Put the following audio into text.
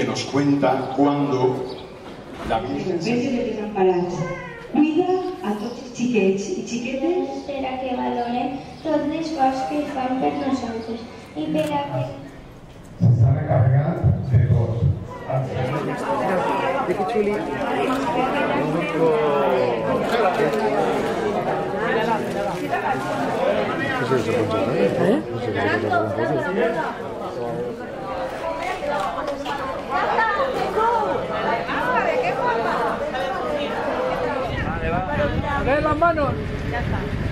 nos cuenta cuando la Virgen cuida a tots els xiquets i xiquetes per a que valorem tot l'esforç que fan per nosaltres i per a que s'ha recarregat de tot. Que xuli. ¿Qué es eso, ¡A ver las manos! Ya está.